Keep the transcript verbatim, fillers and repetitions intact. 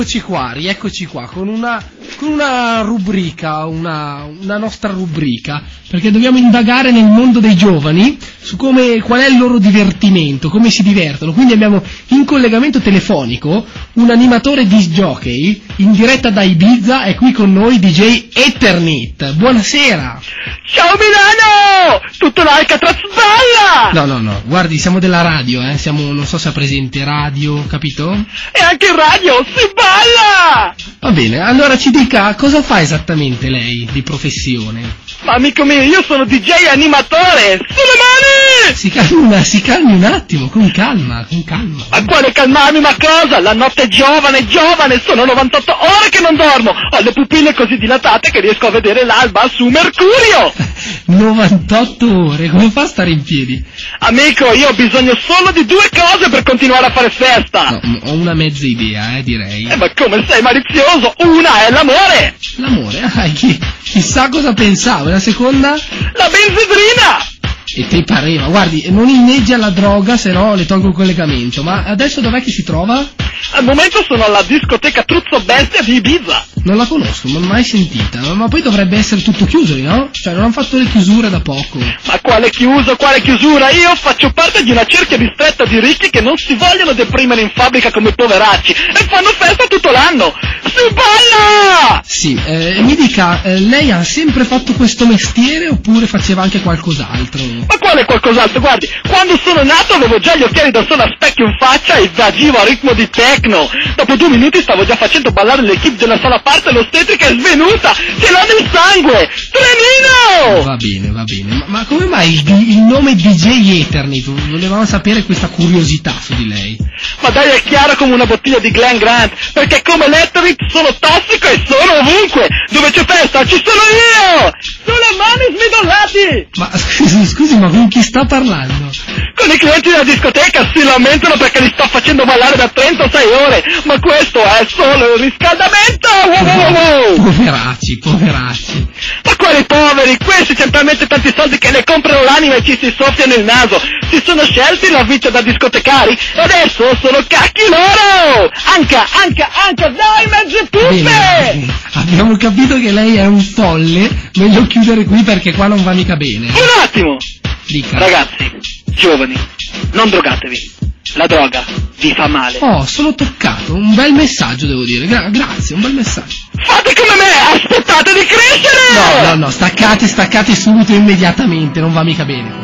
Eccoci qua, rieccoci qua con una, con una rubrica, una, una nostra rubrica, perché dobbiamo indagare nel mondo dei giovani su come, qual è il loro divertimento, come si divertono. Quindi abbiamo in collegamento telefonico un animatore disc jockey in diretta da Ibiza, è qui con noi D J Eternit. Buonasera! Ciao Milano! Tutto l'Alcatraz balla! No, no, no, guardi, siamo della radio, eh, siamo, non so se ha presente radio, capito? E anche in radio si balla! Va bene, allora ci dica cosa fa esattamente lei di professione? Ma amico mio, io sono D J animatore! Sulle mani! Si calmi, si calmi un attimo, con calma, con calma. Ma quale calmarmi, ma cosa? La notte è giovane, giovane, sono novantotto ore che non dormo! Ho le pupille così dilatate che riesco a vedere l'alba su Mercurio! novantotto ore, come fa a stare in piedi? Amico, io ho bisogno solo di due cose per continuare a fare festa! No, ho una mezza idea, eh, direi. Eh, ma come sei malizioso? Una è l'amore! L'amore? Ah, chi, chissà cosa pensavo. La seconda? La benzedrina! E ti pareva, guardi, non inneggia la droga, se no le tolgo il collegamento. Ma adesso dov'è che si trova? Al momento sono alla discoteca Truzzo Bestia di Ibiza. Non la conosco, non l'ho mai sentita, ma poi dovrebbe essere tutto chiuso, no? Cioè, non hanno fatto le chiusure da poco. Ma quale chiuso, quale chiusura? Io faccio parte di una cerchia ristretta di ricchi che non si vogliono deprimere in fabbrica come i poveracci e fanno festa tutto l'anno. Si balla! Sì, eh, mi dica, eh, lei ha sempre fatto questo mestiere oppure faceva anche qualcos'altro? Ma quale qualcos'altro? Guardi, quando sono nato avevo già gli occhiali da sole a specchio in faccia e agivo a ritmo di techno. Dopo due minuti stavo già facendo ballare l'equipe della sala parte e l'ostetrica è svenuta. Ce l'ha nel sangue! Trenino! Va bene, va bene. Ma, ma come mai il, il nome D J Eternit? Volevamo sapere questa curiosità su di lei. Ma dai, è chiaro come una bottiglia di Glen Grant, perché come l'Eternit sono tossico e sono ovunque. Dove c'è festa ci sono io! Sulle mani smidollati! Ma scusi, scusi, ma con chi sta parlando? Con i clienti della discoteca si lamentano perché li sto facendo ballare da trentasei ore, ma questo è solo il riscaldamento! Wow, wow, wow. Poveracci, poveracci. Ma quali poveri? Questi c'hanno talmente tanti soldi che le comprano l'anima e ci si soffiano il naso. Si sono scelti la vita da discotecari e adesso sono cacchi loro! Anca, anca, anca, dai mezze puppe! Bene, abbiamo capito che lei è un folle, meglio chiudere qui perché qua non va mica bene. Un attimo! Dica. Ragazzi, giovani, non drogatevi. La droga vi fa male. Oh, sono toccato, un bel messaggio devo dire, Gra- grazie, un bel messaggio. Fate come me, aspettate di crescere! No, no, no, staccate, staccate subito, immediatamente, non va mica bene.